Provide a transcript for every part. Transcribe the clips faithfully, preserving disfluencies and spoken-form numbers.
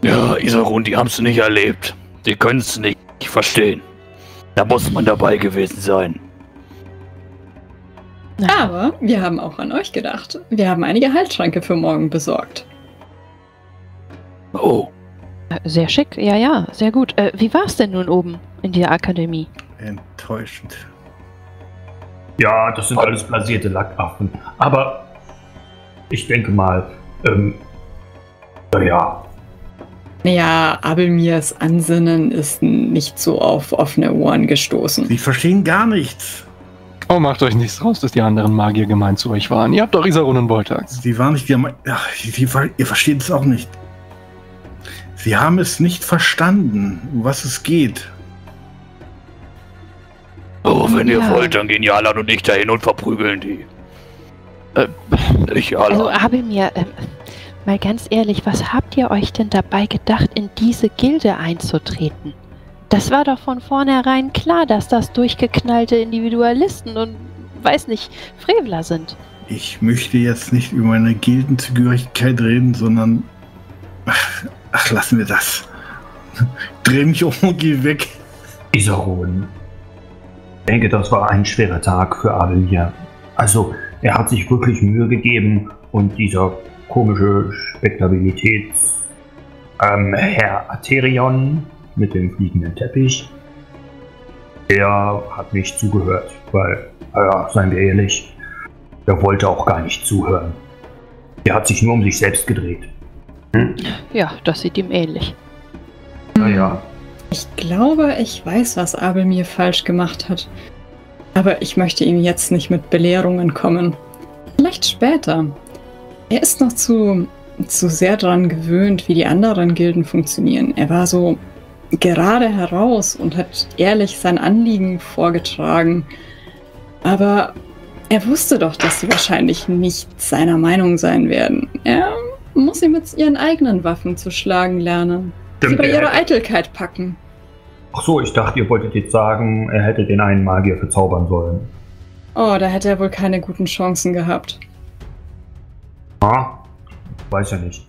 Ja, Isarun, die haben es nicht erlebt. Die können es nicht verstehen. Da muss man dabei gewesen sein. Aber wir haben auch an euch gedacht. Wir haben einige Heiltränke für morgen besorgt. Oh. Sehr schick, ja, ja, sehr gut. Äh, wie war es denn nun oben in der Akademie? Enttäuschend. Ja, das sind alles blasierte Lackaffen. Aber ich denke mal, ähm, naja. Naja, Abelmirs Ansinnen ist nicht so auf offene Ohren gestoßen. Sie verstehen gar nichts. Oh, macht euch nichts raus, dass die anderen Magier gemein zu euch waren. Ihr habt doch Isarun und Voltax. Sie waren nicht gemein. Ach, Sie, ihr versteht es auch nicht. Sie haben es nicht verstanden, um was es geht. Oh, wenn ihr Ja. wollt, dann gehen Jalan und ich dahin und verprügeln die. Äh, nicht Jalan. Also, Abelmir, äh, mal ganz ehrlich, was habt ihr euch denn dabei gedacht, in diese Gilde einzutreten? Das war doch von vornherein klar, dass das durchgeknallte Individualisten und, weiß nicht, Frevler sind. Ich möchte jetzt nicht über meine Gildenzugehörigkeit reden, sondern... Ach, ach, lassen wir das. Dreh mich um und geh weg. Isarun. Ich denke, das war ein schwerer Tag für Abelmir. Also, er hat sich wirklich Mühe gegeben und dieser komische Spektabilitäts... Ähm, Herr Atherion mit dem fliegenden Teppich, der hat nicht zugehört, weil, naja, seien wir ehrlich, er wollte auch gar nicht zuhören. Er hat sich nur um sich selbst gedreht. Hm? Ja, das sieht ihm ähnlich. Naja. Ich glaube, ich weiß, was Abelmir falsch gemacht hat. Aber ich möchte ihm jetzt nicht mit Belehrungen kommen. Vielleicht später. Er ist noch zu, zu sehr daran gewöhnt, wie die anderen Gilden funktionieren. Er war so gerade heraus und hat ehrlich sein Anliegen vorgetragen. Aber er wusste doch, dass sie wahrscheinlich nicht seiner Meinung sein werden. Er muss sie mit ihren eigenen Waffen zu schlagen lernen. Sie bei ihrer Eitelkeit packen. Ach so, ich dachte, ihr wolltet jetzt sagen, er hätte den einen Magier verzaubern sollen. Oh, da hätte er wohl keine guten Chancen gehabt. Ah, weiß ja nicht.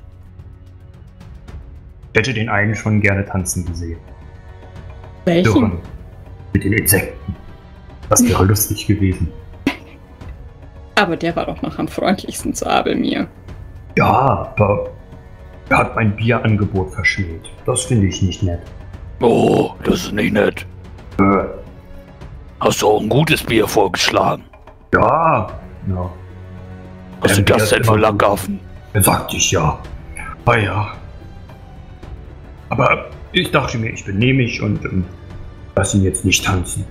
Ich hätte den einen schon gerne tanzen gesehen. Welchen? Dürren. Mit den Insekten. Das wäre lustig gewesen. Aber der war doch noch am freundlichsten zu Abelmir. Ja, aber er hat mein Bierangebot verschmäht. Das finde ich nicht nett. Oh, das ist nicht nett. Äh, Hast du auch ein gutes Bier vorgeschlagen? ja, ja. Was Ja, sind Bier das ist denn für immer gut. Lackaffen? Sagte ich ja. Ah ja. Aber ich dachte mir, ich benehme mich und ähm, lass ihn jetzt nicht tanzen.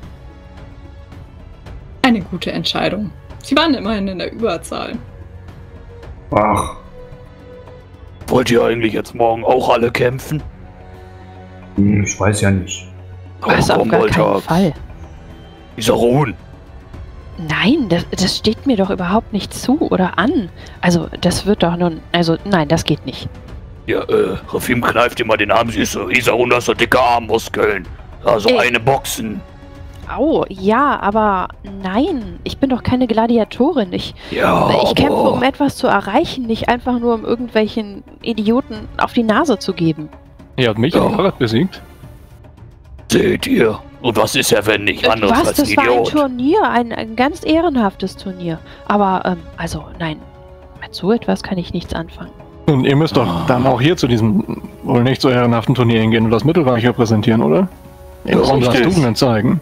Eine gute Entscheidung. Sie waren immerhin in der Überzahl. Ach, Wollt ihr eigentlich jetzt morgen auch alle kämpfen? hm, ich weiß ja nicht. Was, auf gar keinen Fall. Isarun. Nein, das, das steht mir doch überhaupt nicht zu oder an. Also, das wird doch nun... Also, nein, das geht nicht. Ja, äh, Rafim kneift immer den Arm. Siehst du, Isarun, hast so dicke Armmuskeln. Also Ey. eine Boxen. Au, ja, aber nein, ich bin doch keine Gladiatorin. Ich, Ja, ich kämpfe, aber- um etwas zu erreichen, nicht einfach nur, um irgendwelchen Idioten auf die Nase zu geben. Ihr habt mich Ja. im Fahrrad besiegt. Seht ihr? Und was ist er, wenn nicht anderes Was, als ein das war ein Idiot? Turnier, ein, ein ganz ehrenhaftes Turnier. Aber, ähm, also, nein, mit so etwas kann ich nichts anfangen. Und ihr müsst doch Ah. dann auch hier zu diesem wohl nicht so ehrenhaften Turnier hingehen und das Mittelreich repräsentieren, oder? Ja, Unsere richtig. Tugenden zeigen.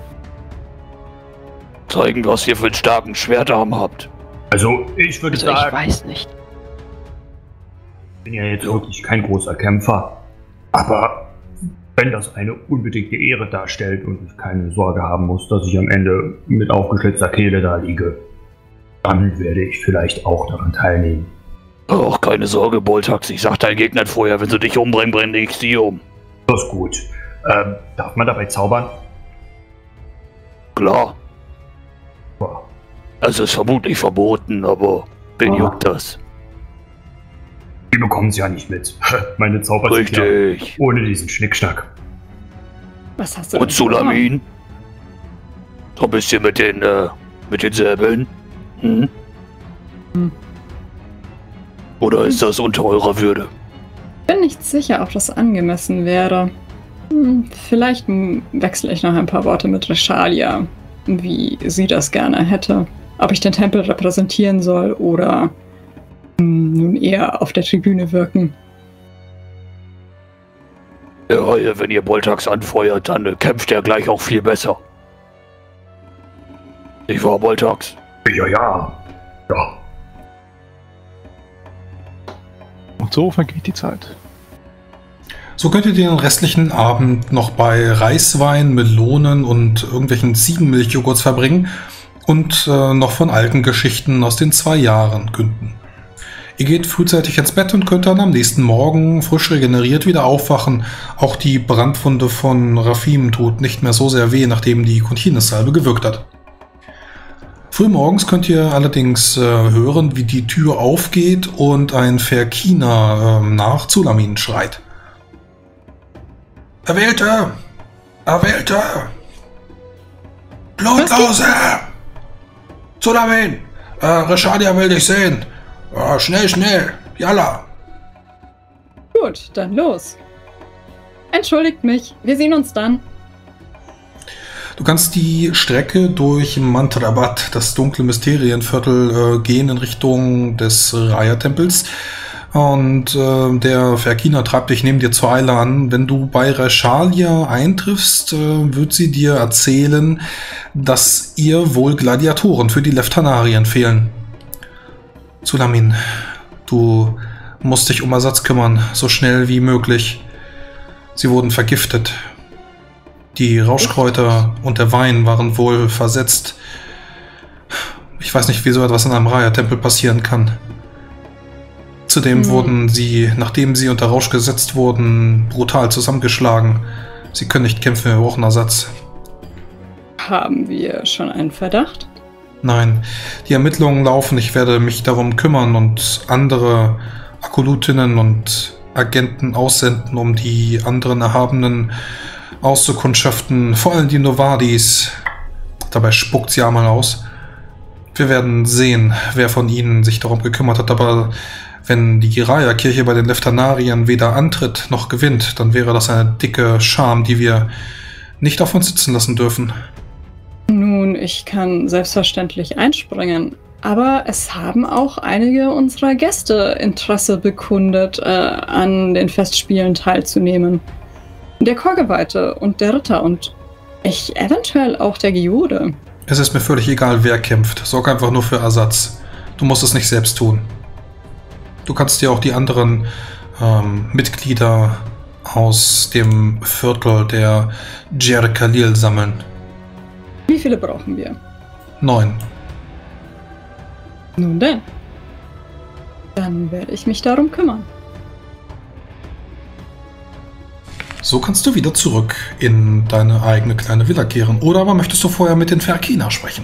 Zeigen, was ihr für einen starken Schwertarm habt. Also, ich würde Also, ich sagen, weiß nicht. ich bin ja jetzt wirklich kein großer Kämpfer. Aber wenn das eine unbedingte Ehre darstellt und ich keine Sorge haben muss, dass ich am Ende mit aufgeschlitzter Kehle da liege, dann werde ich vielleicht auch daran teilnehmen. Ach, keine Sorge, Boltax. Ich sag deinen Gegnern vorher, wenn sie dich umbringen, bringe ich sie um. Das ist gut. Ähm, darf man dabei zaubern? Klar. Boah. Es ist vermutlich verboten, aber wen Ah. juckt das? Die bekommen es ja nicht mit. Meine Zauber sind ja Richtig. ohne diesen Schnickschnack. Was hast du Und denn vor? Sulamin? So ein bisschen mit den, äh, mit den Säbeln? Hm? Hm. Oder ist das unter eurer Würde? Ich bin bin nicht sicher, ob das angemessen wäre. Hm, vielleicht hm, wechsle ich noch ein paar Worte mit Reshalia, wie sie das gerne hätte. Ob ich den Tempel repräsentieren soll oder hm, nun eher auf der Tribüne wirken. Ja, wenn ihr Boltax anfeuert, dann äh, kämpft er gleich auch viel besser. Ich war Boltax. Ja, ja. Ja. Und so vergeht die Zeit. So könnt ihr den restlichen Abend noch bei Reiswein, Melonen und irgendwelchen Ziegenmilchjoghurts verbringen und äh, noch von alten Geschichten aus den zwei Jahren künden. Ihr geht frühzeitig ins Bett und könnt dann am nächsten Morgen frisch regeneriert wieder aufwachen. Auch die Brandwunde von Rafim tut nicht mehr so sehr weh, nachdem die Contines-Salbe gewirkt hat. Frühmorgens könnt ihr allerdings äh, hören, wie die Tür aufgeht und ein Verkina äh, nach Zulamin schreit. Erwählte! Erwählte! Blutlose! Zulamin! Äh, Reshalia will dich sehen! Äh, schnell, schnell! Yalla! Gut, dann los. Entschuldigt mich, wir sehen uns dann. Du kannst die Strecke durch Mantrabat, das dunkle Mysterienviertel, äh, gehen in Richtung des Raya-Tempels. Und äh, der Verkina treibt dich neben dir zur Eile an. Wenn du bei Reshalia eintriffst, äh, wird sie dir erzählen, dass ihr wohl Gladiatoren für die Leftanarien fehlen. Zulamin, du musst dich um Ersatz kümmern, so schnell wie möglich. Sie wurden vergiftet. Die Rauschkräuter und der Wein waren wohl versetzt. Ich weiß nicht, wie so etwas in einem Raya-Tempel passieren kann. Zudem hm. wurden sie, nachdem sie unter Rausch gesetzt wurden, brutal zusammengeschlagen. Sie können nicht kämpfen, wir brauchen Ersatz. Haben wir schon einen Verdacht? Nein, die Ermittlungen laufen. Ich werde mich darum kümmern und andere Akolutinnen und Agenten aussenden, um die anderen Erhabenen auszukundschaften, vor allem die Novadis. Dabei spuckt sie einmal aus. Wir werden sehen, wer von ihnen sich darum gekümmert hat, aber wenn die Raya-Kirche bei den Leftanarien weder antritt noch gewinnt, dann wäre das eine dicke Scham, die wir nicht auf uns sitzen lassen dürfen. Nun, ich kann selbstverständlich einspringen, aber es haben auch einige unserer Gäste Interesse bekundet, äh, an den Festspielen teilzunehmen. Der Chorgeweihte und der Ritter und ich eventuell auch der Geode. Es ist mir völlig egal, wer kämpft. Sorg einfach nur für Ersatz. Du musst es nicht selbst tun. Du kannst dir auch die anderen ähm, Mitglieder aus dem Viertel der Djer Khalil sammeln. Wie viele brauchen wir? Neun. Nun denn. Dann werde ich mich darum kümmern. So kannst du wieder zurück in deine eigene kleine Villa kehren. Oder aber möchtest du vorher mit den Verkina sprechen?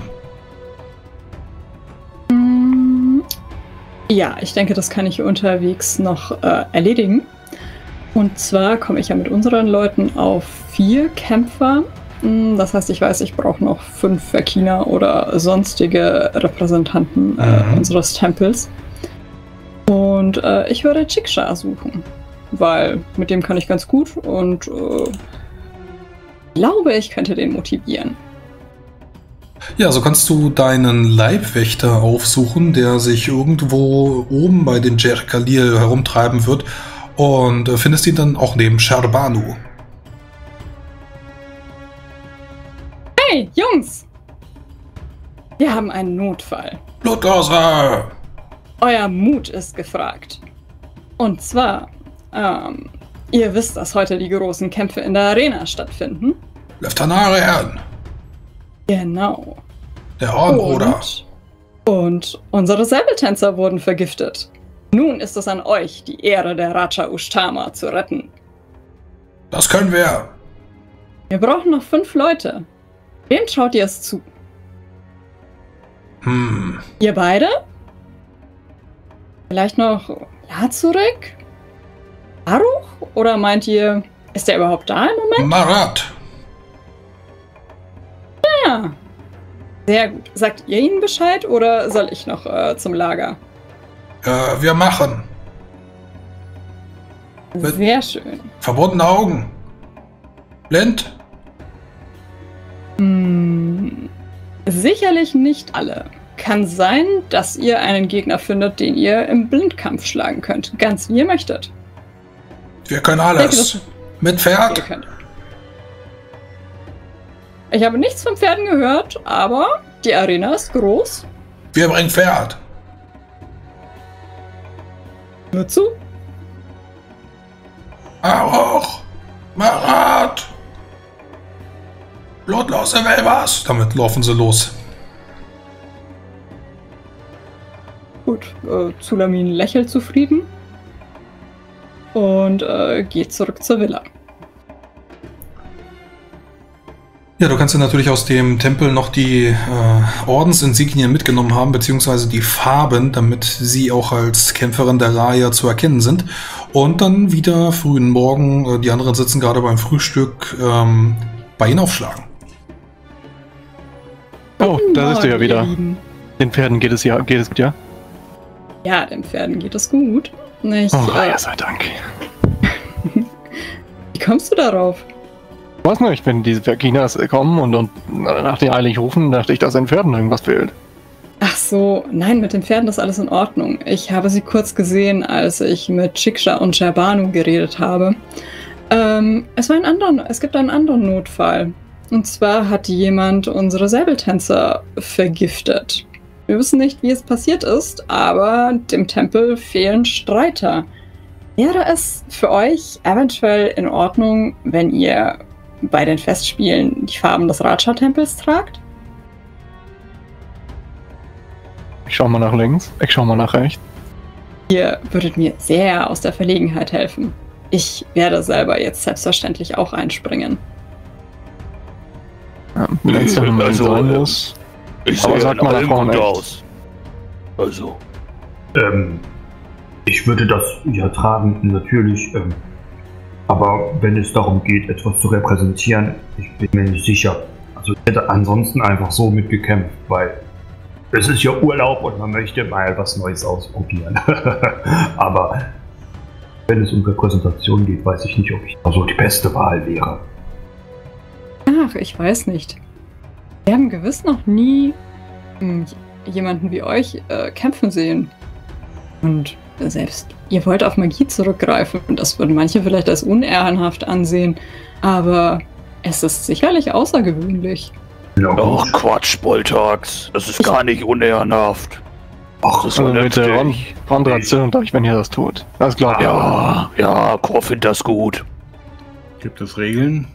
Ja, ich denke, das kann ich unterwegs noch äh, erledigen. Und zwar komme ich ja mit unseren Leuten auf vier Kämpfer. Das heißt, ich weiß, ich brauche noch fünf Verkina oder sonstige Repräsentanten äh, mhm. unseres Tempels. Und äh, ich würde Chiksha suchen. Weil mit dem kann ich ganz gut und äh, glaube, ich könnte den motivieren. Ja, so kannst du deinen Leibwächter aufsuchen, der sich irgendwo oben bei den Djer Khalil herumtreiben wird und äh, findest ihn dann auch neben Sharbanu. Hey, Jungs! Wir haben einen Notfall. Blutlose! Euer Mut ist gefragt. Und zwar Ähm, ihr wisst, dass heute die großen Kämpfe in der Arena stattfinden. Leftanarien! Genau. Der Hornbruder. Und, und unsere Säbeltänzer wurden vergiftet. Nun ist es an euch, die Ehre der Raja Ushtama zu retten. Das können wir. Wir brauchen noch fünf Leute. Wem traut ihr es zu? Hm. Ihr beide? Vielleicht noch Lazurek? Aruch? Oder meint ihr, ist der überhaupt da im Moment? Marat. Ja. Sehr gut. Sagt ihr ihnen Bescheid oder soll ich noch äh, zum Lager? Äh, wir machen. Sehr schön. Verbundene Augen. Blind? Hm, sicherlich nicht alle. Kann sein, dass ihr einen Gegner findet, den ihr im Blindkampf schlagen könnt. Ganz wie ihr möchtet. Wir können Ich denke, alles. das- Mit Ihr Pferd. könnt. Ich habe nichts von Pferden gehört, aber die Arena ist groß. Wir bringen Pferd. Nur zu. Aruch. Marat. Blutlose Welvas. Damit laufen sie los. Gut, äh, Zulamin lächelt zufrieden und äh, geht zurück zur Villa. Ja, du kannst dir natürlich aus dem Tempel noch die äh, Ordensinsignien mitgenommen haben, beziehungsweise die Farben, damit sie auch als Kämpferin der Raya zu erkennen sind. Und dann wieder frühen Morgen, äh, die anderen sitzen gerade beim Frühstück, ähm, bei ihnen aufschlagen. Oh, da ist du ja Morgen, wieder. ihr Lieben. Den Pferden geht es ja, geht es gut, ja? Ja, den Pferden geht es gut. Ich, Oh, äh, ja, sei Dank. wie kommst du darauf? Was nicht, wenn diese Verkinas kommen und, und nach den eilig rufen, dachte ich, dass den Pferden irgendwas fehlt. Ach so, nein, mit den Pferden ist alles in Ordnung. Ich habe sie kurz gesehen, als ich mit Chiksha und Sherbanu geredet habe. Ähm, es war ein anderer, es gibt einen anderen Notfall. Und zwar hat jemand unsere Säbeltänzer vergiftet. Wir wissen nicht, wie es passiert ist, aber dem Tempel fehlen Streiter. Wäre es für euch eventuell in Ordnung, wenn ihr bei den Festspielen die Farben des Raja-Tempels tragt? Ich schau mal nach links, ich schau mal nach rechts. Ihr würdet mir sehr aus der Verlegenheit helfen. Ich werde selber jetzt selbstverständlich auch einspringen. Ja, wenn es dann mal Also, sein äh, muss. Ich Aber sehe sag in mal nach allem vorne gut echt. aus. Also, Ähm, ich würde das ja tragen, natürlich. Ähm, aber wenn es darum geht, etwas zu repräsentieren, ich bin mir nicht sicher. Also ich hätte ansonsten einfach so mitgekämpft, weil es ist ja Urlaub und man möchte mal was Neues ausprobieren. Aber wenn es um Repräsentation geht, weiß ich nicht, ob ich also die beste Wahl wäre. Ach, ich weiß nicht. Wir haben gewiss noch nie hm, jemanden wie euch äh, kämpfen sehen. Und selbst ihr wollt auf Magie zurückgreifen. Und das würden manche vielleicht als unehrenhaft ansehen. Aber es ist sicherlich außergewöhnlich. Ja, ach gut. Quatsch, Boltax. Das ist gar nicht unehrenhaft. Ach, Das ist Also bitte, Ron, vernünftig. Ron dran zürnt euch, wenn ihr das tut. Das glaubt ihr. Ja, ja, Kor findet das gut. Gibt es Regeln?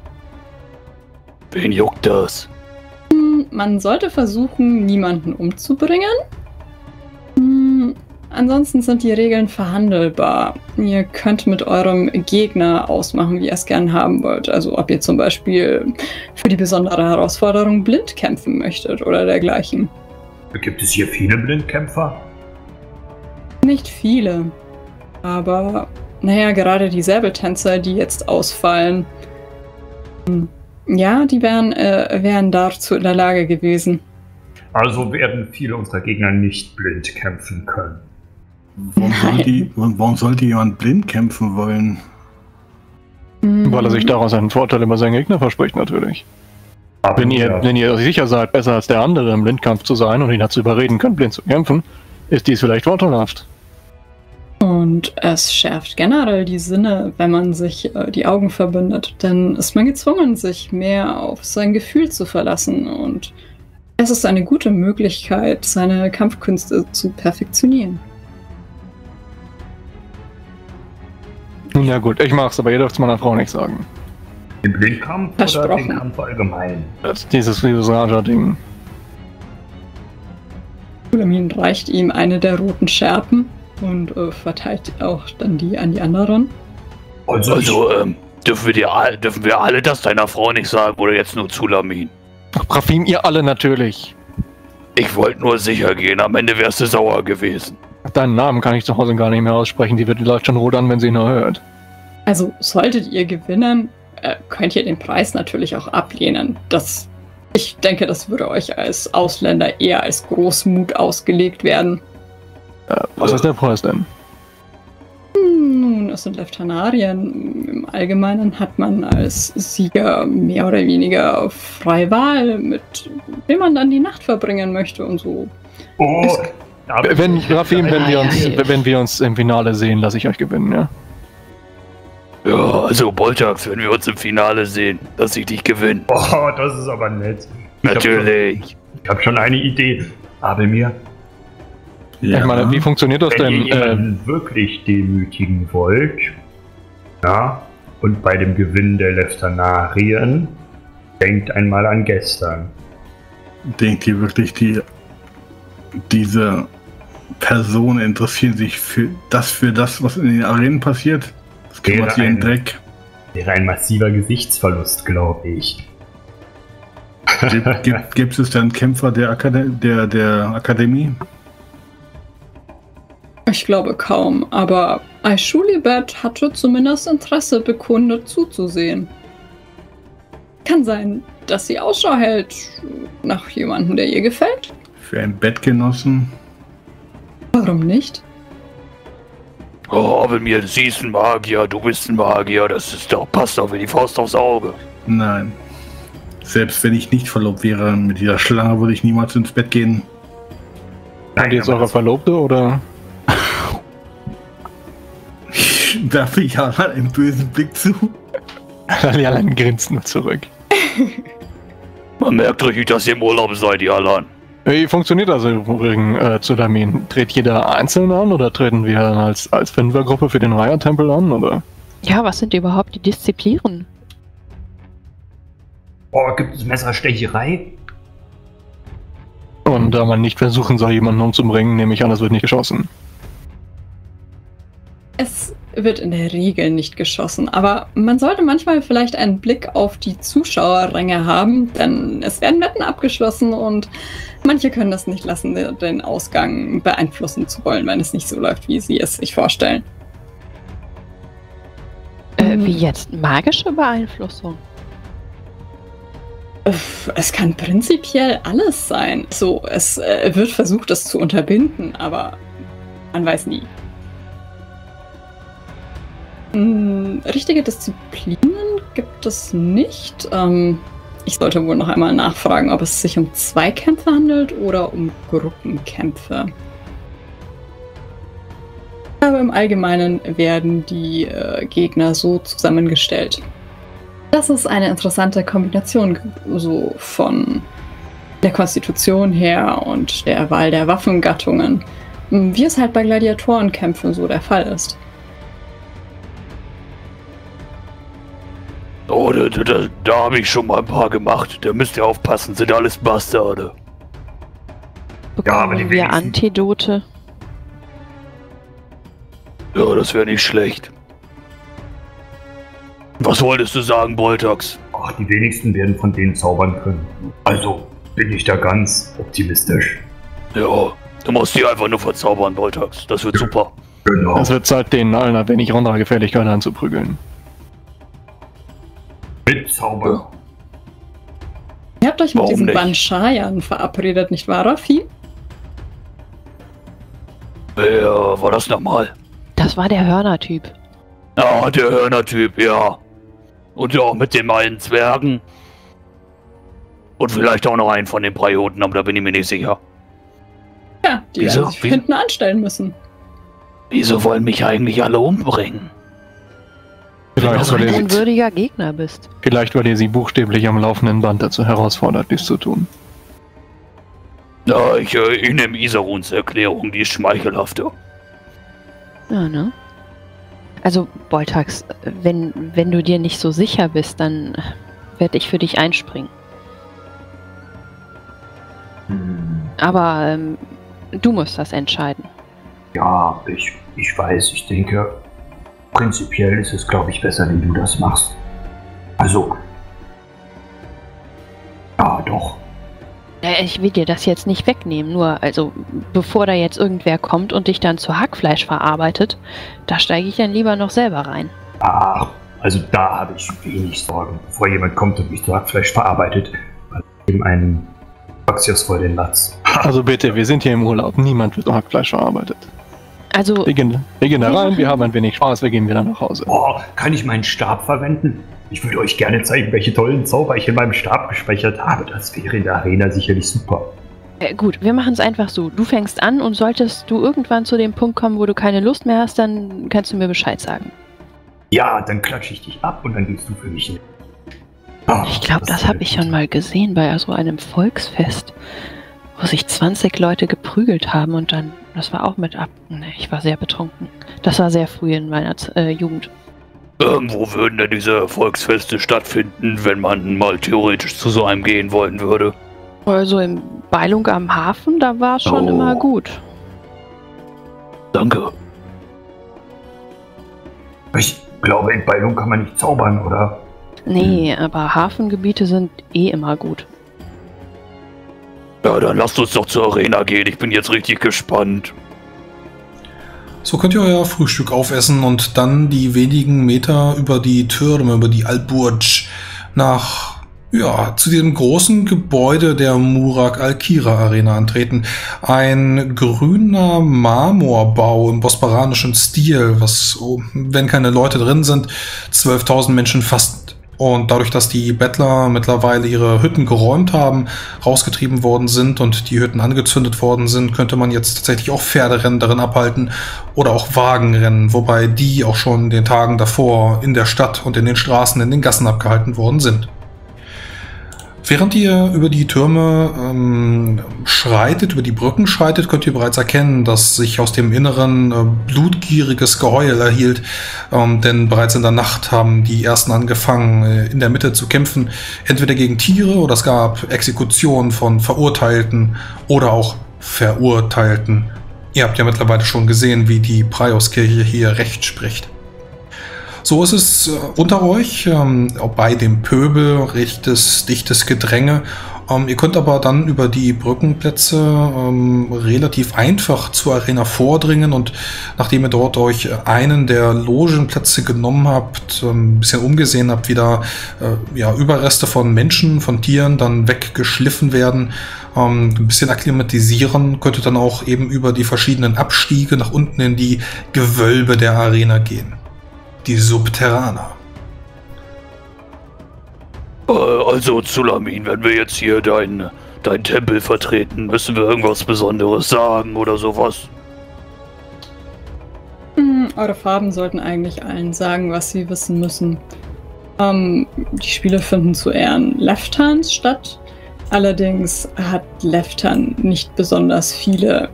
Wen juckt das? Hm, Man sollte versuchen, niemanden umzubringen. Hm, Ansonsten sind die Regeln verhandelbar. Ihr könnt mit eurem Gegner ausmachen, wie ihr es gern haben wollt. Also ob ihr zum Beispiel für die besondere Herausforderung blind kämpfen möchtet oder dergleichen. Gibt es hier viele Blindkämpfer? Nicht viele. Aber, naja, gerade die Säbeltänzer, die jetzt ausfallen, hm, ja, die wären, äh, wären dazu in der Lage gewesen. Also werden viele unserer Gegner nicht blind kämpfen können. Warum, soll Nein. die, warum sollte jemand blind kämpfen wollen? Hm, Weil er sich daraus einen Vorteil über seinen Gegner verspricht, natürlich. Aber Wenn ihr, ja, wenn ihr sicher seid, besser als der andere im Blindkampf zu sein und ihn dazu überreden könnt, blind zu kämpfen, ist dies vielleicht vorteilhaft. Und es schärft generell die Sinne, wenn man sich äh, die Augen verbindet. Dann ist man gezwungen, sich mehr auf sein Gefühl zu verlassen. Und es ist eine gute Möglichkeit, seine Kampfkünste zu perfektionieren. Nun ja gut, ich mach's, aber ihr dürft's meiner Frau nicht sagen. den Blindkampf oder Versprochen. den Kampf allgemein? Das, dieses, dieses Raja-Ding. Sulamin reicht ihm eine der roten Scherben und äh, verteilt auch dann die an die anderen. Also, Also, ähm, dürfen wir, dir, all- dürfen wir alle das deiner Frau nicht sagen oder jetzt nur Zulamin? Ach, Brafim, ihr alle natürlich. Ich wollte nur sicher gehen, am Ende wärst du sauer gewesen. Deinen Namen kann ich zu Hause gar nicht mehr aussprechen, die wird läuft schon rot an, wenn sie ihn nur hört. Also solltet ihr gewinnen, äh, könnt ihr den Preis natürlich auch ablehnen. Das, ich denke, das würde euch als Ausländer eher als Großmut ausgelegt werden. Äh, was ist der Preis denn? Nun, Allgemeinen, es sind Leftanarien. Im Allgemeinen hat man als Sieger mehr oder weniger freie Wahl, mit wem man dann die Nacht verbringen möchte und so. Oh, Es- aber- Wenn, Rafim, wenn wir, uns, Ja, ja. wenn wir uns im Finale sehen, lasse ich euch gewinnen, ja? Ja, also Boltax, wenn wir uns im Finale sehen, dass ich dich gewinne. Oh, das ist aber nett. Ich hab Natürlich. schon- Ich habe schon eine Idee. Aber mir, Ich meine, wie funktioniert das wenn denn? ihr Äh, jemanden wirklich demütigen wollt, ja, und bei dem Gewinn der Leftanarien, denkt einmal an gestern. Denkt ihr wirklich, die, diese Personen interessieren sich für das, für das, was in den Arenen passiert? Das kümmert Wäre sie in eine- Dreck. Wäre ein massiver Gesichtsverlust, glaube ich. Gibt, gibt, gibt es dann Kämpfer der, Akade der, der Akademie? Ich glaube kaum, aber Aishulibet hatte zumindest Interesse bekundet zuzusehen. Kann sein, dass sie Ausschau hält nach jemandem, der ihr gefällt. Für einen Bettgenossen? Warum nicht? Oh, aber mir, sie ist ein Magier, du bist ein Magier, das ist doch, passt doch wie die Faust aufs Auge. Nein. Selbst wenn ich nicht verlobt wäre mit dieser Schlange, würde ich niemals ins Bett gehen. und jetzt aber eure das- Verlobte oder? Werfe ich Alan einen bösen Blick zu. Alan grinst nur zurück. Man merkt richtig, dass ihr im Urlaub seid, ihr Alan. Wie funktioniert das übrigens äh, zu Damin? Dreht jeder einzeln an oder treten wir dann als, als Fünfergruppe für den Raya-Tempel an, oder? Ja, was sind überhaupt die Disziplinen? Oh, gibt es Messerstecherei? Und da man nicht versuchen soll, jemanden umzubringen, nehme ich an, es wird nicht geschossen. Es wird in der Regel nicht geschossen, aber man sollte manchmal vielleicht einen Blick auf die Zuschauerränge haben, denn es werden Wetten abgeschlossen und manche können das nicht lassen, den Ausgang beeinflussen zu wollen, wenn es nicht so läuft, wie sie es sich vorstellen. Äh, Mhm. wie jetzt? Magische Beeinflussung? Uff, Es kann prinzipiell alles sein. So, es äh, wird versucht, das zu unterbinden, aber man weiß nie. Hm, richtige Disziplinen gibt es nicht. Ähm, ich sollte wohl noch einmal nachfragen, ob es sich um Zweikämpfe handelt oder um Gruppenkämpfe. Aber im Allgemeinen werden die äh, Gegner so zusammengestellt. Das ist eine interessante Kombination so von der Konstitution her und der Wahl der Waffengattungen, wie es halt bei Gladiatorenkämpfen so der Fall ist. Oh, da, da, da habe ich schon mal ein paar gemacht. Da müsst ihr aufpassen, sind alles Bastarde. Bekommen aber die wir wenigsten- Antidote? Ja, das wäre nicht schlecht. Was wolltest du sagen, Boltax? Ach, die wenigsten werden von denen zaubern können. Also bin ich da ganz optimistisch. Ja, du musst die einfach nur verzaubern, Boltax. Das wird super. Genau. Es wird Zeit, denen allen ein wenig runter Gefährlichkeit anzuprügeln. Mit Zaubern. Ihr habt euch mit Warum diesen nicht? Banshayern verabredet, nicht wahr, Rafi? Wer war das nochmal? Das war der Hörner-Typ. Ah, der Hörner-Typ, ja. Und ja, mit den beiden Zwergen. Und vielleicht auch noch einen von den Prioten, aber da bin ich mir nicht sicher. Ja, die Wieso? werden sich Wieso? hinten anstellen müssen. Wieso wollen mich eigentlich alle umbringen? Vielleicht, weil Weil ihr, du ein sie, würdiger Gegner bist. vielleicht, weil ihr sie buchstäblich am laufenden Band dazu herausfordert, dies zu tun. Ja, ich, äh, ich nehme Isaruns Erklärung, die ist schmeichelhafter. Ja, ne? Also, Boltax, wenn, wenn du dir nicht so sicher bist, dann werde ich für dich einspringen. Hm, Aber ähm, du musst das entscheiden. ja, ich, ich weiß, ich denke, prinzipiell ist es, glaube ich, besser, wenn du das machst. Also, ja, doch. Äh, Ich will dir das jetzt nicht wegnehmen, nur, also, bevor da jetzt irgendwer kommt und dich dann zu Hackfleisch verarbeitet, da steige ich dann lieber noch selber rein. Ach, also da habe ich wenig Sorgen, bevor jemand kommt und mich zu Hackfleisch verarbeitet. Also eben einen Axios vor den Latz. Also bitte, wir sind hier im Urlaub. Niemand wird Hackfleisch verarbeitet. Also, Wir gehen, wir gehen da wir rein, wir machen- haben ein wenig Spaß, wir gehen wieder nach Hause. Boah, kann ich meinen Stab verwenden? Ich würde euch gerne zeigen, welche tollen Zauber ich in meinem Stab gespeichert habe. Das wäre in der Arena sicherlich super. äh, gut, wir machen es einfach so. Du fängst an und solltest du irgendwann zu dem Punkt kommen, wo du keine Lust mehr hast, dann kannst du mir Bescheid sagen. Ja, dann klatsche ich dich ab und dann gehst du für mich hin. Ah, Ich glaube, das habe ich schon mal gesehen bei so einem Volksfest, wo sich zwanzig Leute geprügelt haben und dann, das war auch mit ab. Nee, ich war sehr betrunken. Das war sehr früh in meiner äh, Jugend. Ähm, wo würden denn diese Volksfeste stattfinden, wenn man mal theoretisch zu so einem gehen wollen würde? Also in Beilung am Hafen, da war es schon Oh. immer gut. Danke. Ich glaube, in Beilung kann man nicht zaubern, oder? Nee, aber Hafengebiete sind eh immer gut. Ja, dann lasst uns doch zur Arena gehen. Ich bin jetzt richtig gespannt. So könnt ihr euer Frühstück aufessen und dann die wenigen Meter über die Türme, über die Al-Burj nach, ja, zu diesem großen Gebäude der Murak Al-Kira Arena antreten. Ein grüner Marmorbau im bosporanischen Stil, was, oh, wenn keine Leute drin sind, zwölftausend Menschen fasst. Und dadurch, dass die Bettler mittlerweile ihre Hütten geräumt haben, rausgetrieben worden sind und die Hütten angezündet worden sind, könnte man jetzt tatsächlich auch Pferderennen darin abhalten oder auch Wagenrennen, wobei die auch schon in den Tagen davor in der Stadt und in den Straßen, in den Gassen abgehalten worden sind. Während ihr über die Türme ähm, schreitet, über die Brücken schreitet, könnt ihr bereits erkennen, dass sich aus dem Inneren äh, blutgieriges Geheul erhielt, ähm, denn bereits in der Nacht haben die Ersten angefangen, äh, in der Mitte zu kämpfen, entweder gegen Tiere oder es gab Exekutionen von Verurteilten oder auch Verurteilten. Ihr habt ja mittlerweile schon gesehen, wie die Prioskirche hier Recht spricht. So ist es äh, unter euch, ähm, auch bei dem Pöbel, rechtes, dichtes Gedränge. Ähm, ihr könnt aber dann über die Brückenplätze ähm, relativ einfach zur Arena vordringen und nachdem ihr dort euch einen der Logenplätze genommen habt, ähm, ein bisschen umgesehen habt, wie da äh, ja, Überreste von Menschen, von Tieren dann weggeschliffen werden, ähm, ein bisschen akklimatisieren, könnt ihr dann auch eben über die verschiedenen Abstiege nach unten in die Gewölbe der Arena gehen. Die Subterraner. Äh, also, Zulamin, wenn wir jetzt hier deinen dein Tempel vertreten, müssen wir irgendwas Besonderes sagen oder sowas? Hm, eure Farben sollten eigentlich allen sagen, was sie wissen müssen. Ähm, die Spiele finden zu Ehren Lefthans statt. Allerdings hat Leftan nicht besonders viele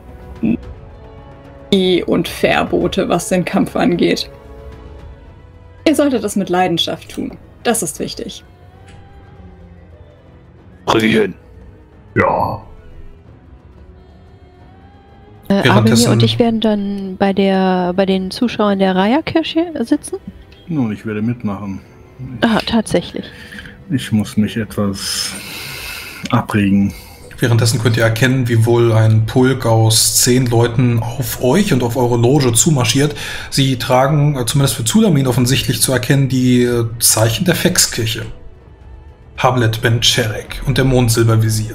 E- und Verbote, was den Kampf angeht. Ihr solltet es mit Leidenschaft tun. Das ist wichtig. Krieg ich hin. Ja. Äh, Währenddessen- Amelie und ich werden dann bei der bei den Zuschauern der Raya-Kirche sitzen? Nun, ich werde mitmachen. Ah, tatsächlich. Ich muss mich etwas abregen. Währenddessen könnt ihr erkennen, wie wohl ein Pulk aus zehn Leuten auf euch und auf eure Loge zumarschiert. Sie tragen, äh, zumindest für Zulamin offensichtlich zu erkennen, die äh, Zeichen der Fexkirche. Hablet Ben Cherek und der Mondsilbervisier.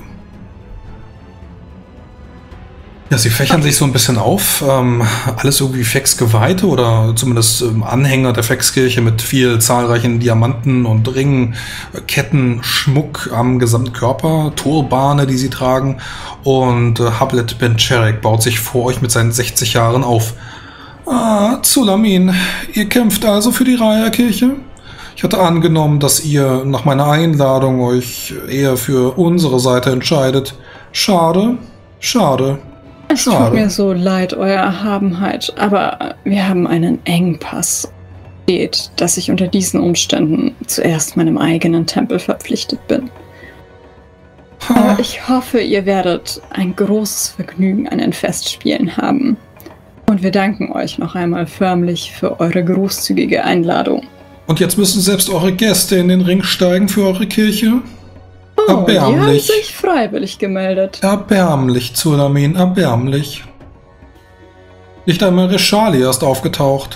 Ja, sie fächern sich so ein bisschen auf. Ähm, alles irgendwie Fex-Geweihte oder zumindest ähm, Anhänger der Fexkirche mit viel zahlreichen Diamanten und Ringen, äh, Ketten, Schmuck am gesamten Körper, Turbane, die sie tragen. Und äh, Hablet Ben Cherek baut sich vor euch mit seinen sechzig Jahren auf. Ah, Zulamin, ihr kämpft also für die Raya-Kirche? Ich hatte angenommen, dass ihr nach meiner Einladung euch eher für unsere Seite entscheidet. Schade, schade. Es tut Schade. mir so leid, Euer Erhabenheit, aber wir haben einen Engpass. Steht, dass ich unter diesen Umständen zuerst meinem eigenen Tempel verpflichtet bin. Aber ich hoffe, ihr werdet ein großes Vergnügen an den Festspielen haben. Und wir danken euch noch einmal förmlich für eure großzügige Einladung. Und jetzt müssen selbst eure Gäste in den Ring steigen für eure Kirche? Oh, die haben Erbärmlich. sich freiwillig gemeldet. Erbärmlich, Zulamin, erbärmlich. Nicht einmal Reshali ist aufgetaucht.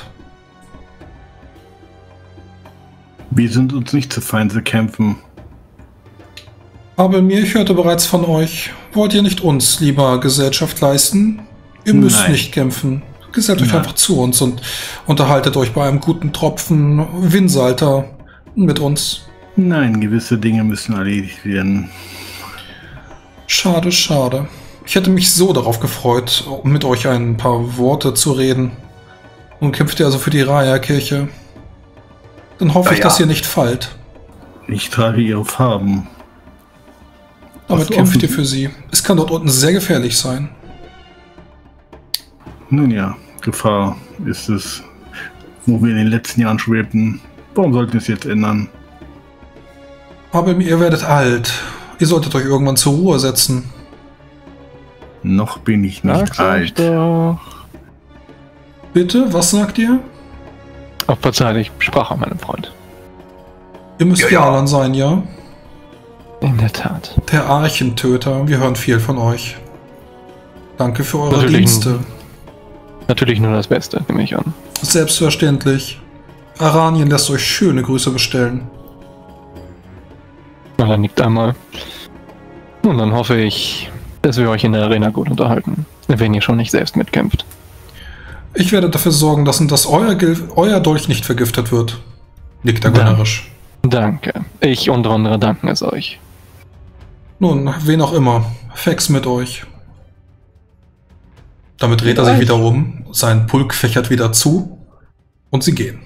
Wir sind uns nicht zu fein zu kämpfen. Aber mir, ich hörte bereits von euch. Wollt ihr nicht uns lieber Gesellschaft leisten? Ihr müsst Nein. nicht kämpfen. Gesellt euch Ja. einfach zu uns und unterhaltet euch bei einem guten Tropfen Winsalter mit uns. Nein, gewisse Dinge müssen erledigt werden. Schade, schade. Ich hätte mich so darauf gefreut, mit euch ein paar Worte zu reden. Nun kämpft ihr also für die Raya-Kirche. Dann hoffe Ja, ich, dass ja. ihr nicht fallt. Ich trage ihre Farben. Damit Ach so, kämpft ihr offen- für sie. Es kann dort unten sehr gefährlich sein. Nun ja, Gefahr ist es, wo wir in den letzten Jahren schwebten. Warum sollten wir es jetzt ändern? Aber ihr werdet alt. Ihr solltet euch irgendwann zur Ruhe setzen. Noch bin ich nicht Sag's euch alt. doch. Bitte, was sagt ihr? Auch verzeiht, ich sprach an meinem Freund. Ihr müsst Ja, ja. Jalan sein, ja? In der Tat. Der Archentöter. Wir hören viel von euch. Danke für eure Natürlich. Dienste. Natürlich nur das Beste, nehme ich an. Selbstverständlich. Aranien lässt euch schöne Grüße bestellen. Na, dann nickt einmal. Und dann hoffe ich, dass wir euch in der Arena gut unterhalten, wenn ihr schon nicht selbst mitkämpft. Ich werde dafür sorgen, dass, dass euer, Gil euer Dolch nicht vergiftet wird. Nickt er Danke. gönnerisch. Danke. Ich und andere danken es euch. Nun, wen auch immer. Fex mit euch. Damit dreht Mit er sich euch? wieder um, sein Pulk fächert wieder zu und sie gehen.